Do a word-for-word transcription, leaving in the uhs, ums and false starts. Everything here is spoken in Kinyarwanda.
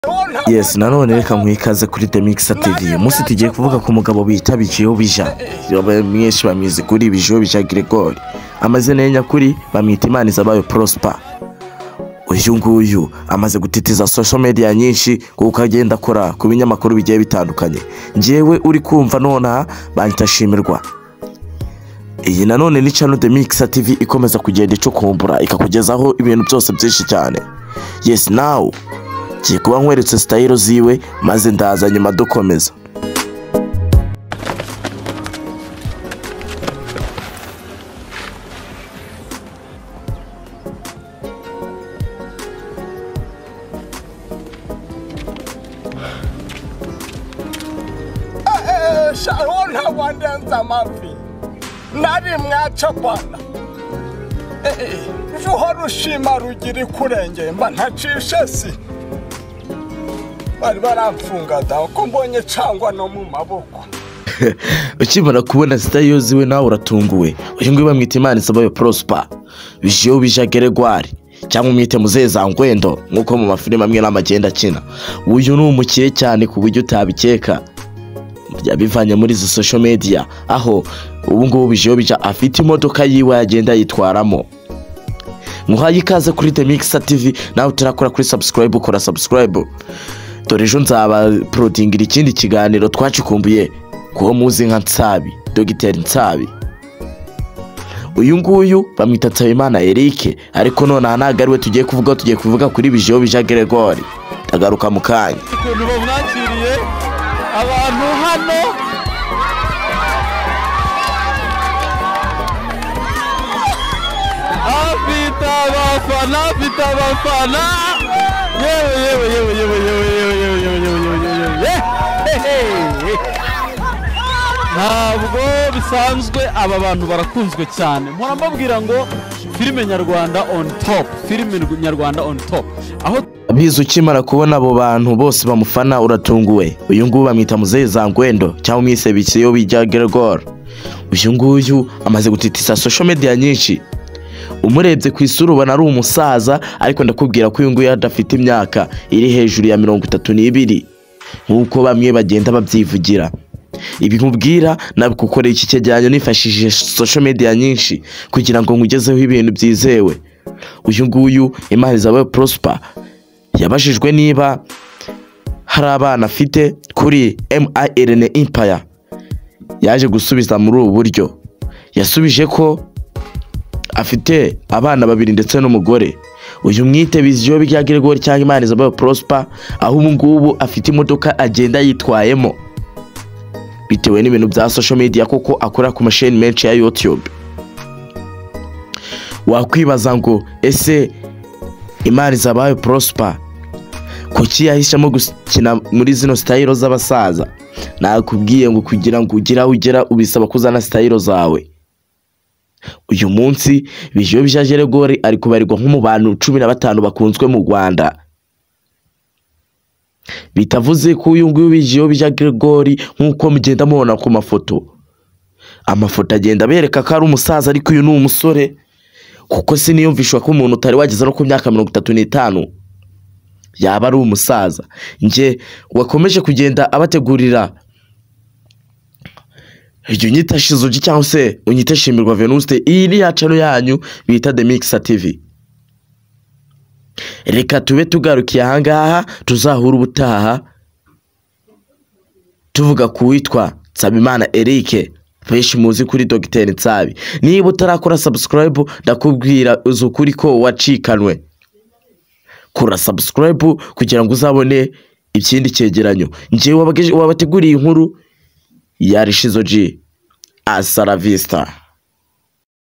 Yes, nanone reka mwikaze kuri The Mixer T V. Umunsi tugiye kuvuga ku mugabo bita Bijiyo Bija. Mwese bamizi kuri Bijiyo Bija Gregory. Amazina ye nyakuri bamwita Imanizabayo Prosper. Uyu nguyu amaze gutitiza social media nyinshi kuko agenda akora ku binyamakuru bigiye bitandukanye. Njewe uri kumva nona bantashimirwa. Iyi nanone ni channel The Mixer T V ikomeza kugenda icukumbura ikakugezaho ibintu byose byinshi cyane. Yes, now Kiye kuba nkweretse style ziwe maze ndaza nyuma dukomeza. Eh, shaona wandanza mafi. Nari mwacapana. Eh eh, ruhora ushima rugiri kurenge mba ntacishe si. Bari baramfunga da ko mbonye cangwa no mu maboko. Ukimara kubona style ziwe nawe uratunguwe. Uyu nguyu bamwita Imanizabayo Prosper. Bijiyo Bija Gregory cyangwa umwite muzeza ngwendo nkuko mu mafilime amwe n'amagenda akina. Uyu ni umukire cyane ku buryo utabikeka. Yabivanye muri zo social media aho ubu ngubu Bijiyo Bija afite imodoka yiwe yagenda yitwaramo. Muhaye ikaze kuri The Mixer T V, nawe utarakora kuri subscribe ukora subscribe. Dore ejo nzaba prodingira ikindi kiganiro twacikumbuye kuho muzi nka Nsabi, Dogiteri Nsabi. Uyu nguyu bamwita Nsabimana Eric, ariko none ntago ari we tugiye kuvuga, tugiye kuvuga kuri Bijiyo Bija Gregory. Tagaruka mu kanya. Ukuntu bamwakiriye abantu hano afite abafana, afite abafana. Yewe yewe yewe yewe yewe yewe yewe yewe yewe yewe. Ntabwo bisanzwe aba bantu barakunzwe cyane. Mpora mbabwira ngo filime nyarwanda on top, filime nyarwanda on top. Aho Bizu ukimara kubona abo bantu bose bamufana uratunguwe. Uyu nguyu bamwita muzeza ngwendo cyangwa umwise Bijiyo Bija Gregory. Uyu nguyu amaze gutitisa social media nyinshi. Umurebye ku isura ubona ari umusaza, ariko ndakubwira ko uyu nguyu adafite imyaka iri hejuru ya mirongo itatu n'ibiri nkuko bamwe bagenda babyivugira. Ibi nkubwira nabikukoreye iki cyegeranyo nifashishije social media nyinshi kugira ngo nkugezeho ibintu byizewe. Uyu nguyu Imanizabayo Prosper yabajijwe niba hari abana afite kuri M I L N Empire. Yaje gusubiza muri ubu buryo. Yasubije ko afite abana babiri ndetse n'umugore. Uyu mwite Bijiyo Bija Gregory cyangwa Imanizabayo Prosper aho ubu ngubu afite imodoka agenda yitwayemo bitewe n'ibintu bya social media kuko akora ku masheni menshi ya YouTube. Wakwibaza ngo ese Imanizabayo Prosper kuki yahisemo gukina muri zino style z'abasaza? Nakubwiye ngo kugira ngo ugira ugera ubisaba kuzana style zawe. Uyu munsi Bijiyo Bija Gregory ari kubarirwa nko mu bantu cumi na batanu bakunzwe mu Rwanda. Bitavuze ko uyu nguyu Bijiyo Bija Gregory nkuko mugenda mubona ku mafoto. Amafoto agenda bereka ko ari umusaza, ariko uyu ni umusore kuko siniyumvishwa ko umuntu utari wageza no ku myaka mirongo itatu n'itanu yaba ari umusaza. Nje wakomeje kugenda abategurira iyo nyita Shizuji cyangwa se unyita Shimirwa Venuste. Iyi ni ya channel yanyu bita The Mixer T V. Reka tube tugarukiye ahangaha, tuzahura ubutaha tuvuga ku witwa Nsabimana Eric, benshi muzi kuri Dogiteri Nsabi. Niba utarakora subscribe ndakubwira uzukuri ko wacikanwe. Kora subscribe kugira ngo uzabone ikindi cyegeranyo. Nje wabateguriye inkuru yari Shizuji. Hasta la vista.